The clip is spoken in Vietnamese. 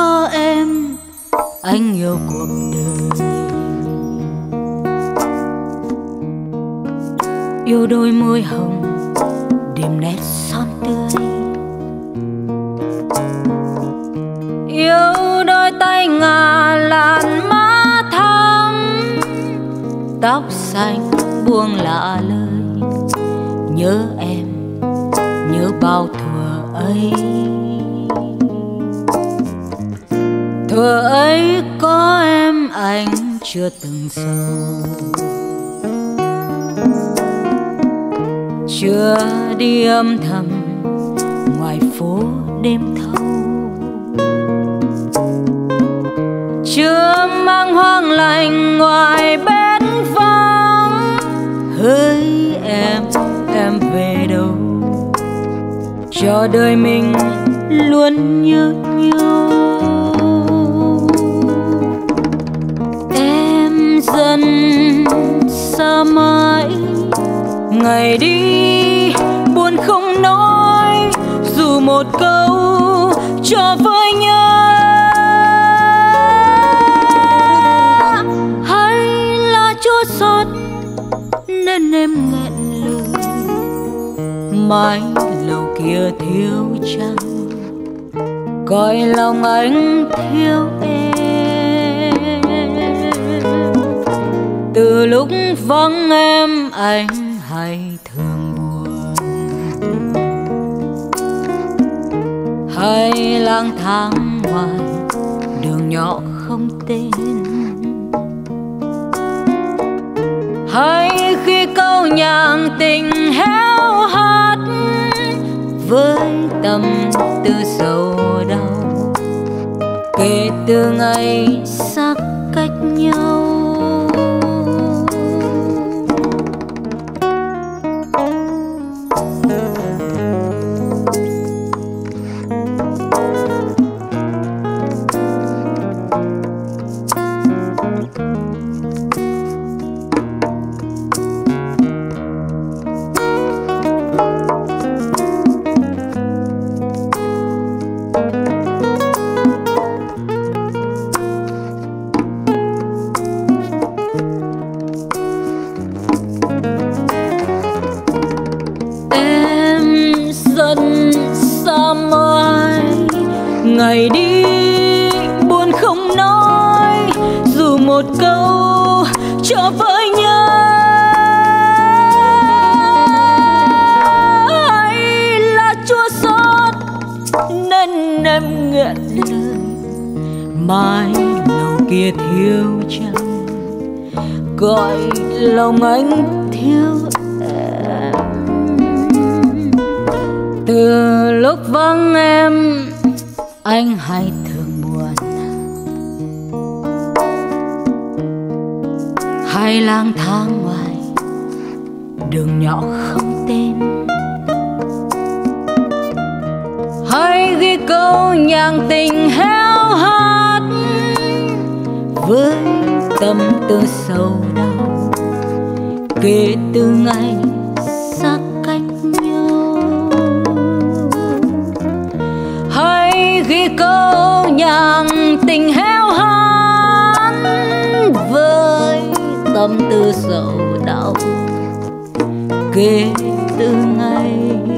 có em anh yêu cuộc đời. Yêu đôi môi hồng điểm nét son tươi, yêu đôi tay ngà làn má thắm, tóc xanh buông lạ lời. Nhớ em, nhớ bao thuở ấy. Thuở ấy có em anh chưa từng sầu, chưa đi âm thầm ngoài phố đêm thâu, chưa mang hoang lạnh ngoài bến vắng. Hỡi em về đâu? Cho đời mình luôn nhớ nhau. Em dần xa mãi, ngày đi buồn không nói, dù một câu cho với nhớ. Hay là chua xót nên em nghẹn lời, mái lầu kia thiếu trăng, cõi lòng anh thiếu em. Từ lúc vắng em anh hay thường buồn, hay lang thang ngoài đường nhỏ không tên, hay khi câu nhạc tình héo hắt với tâm tư sầu đau. Kể từ ngày xa cách nhau, ngày đi buồn không nói, dù một câu cho với nhớ. Hay là chua xót nên em nghẹn lời, mái lầu kia thiếu trăng, gọi lòng anh thiếu em. Từ lúc vắng em anh hay thường buồn, hay lang thang ngoài đường nhỏ không tên, hay ghi câu nhạc tình héo hắt với tâm tư sầu đau. Kể từ ngày xa cách nhau, ghi câu nhạc tình héo hắt với tâm tư sầu đau. Kể từ ngày